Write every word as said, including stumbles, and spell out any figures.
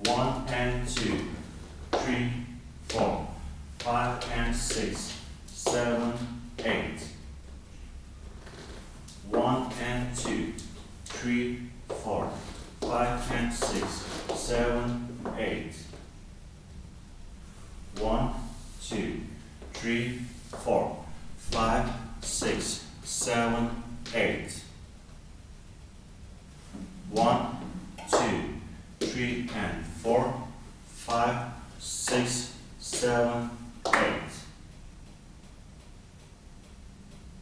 One and two, three, four, five and six, seven, eight. One and two, three, four, five and six, seven, eight. One, two, three, four, five, six, seven, eight. One, two, three, and four, five, six,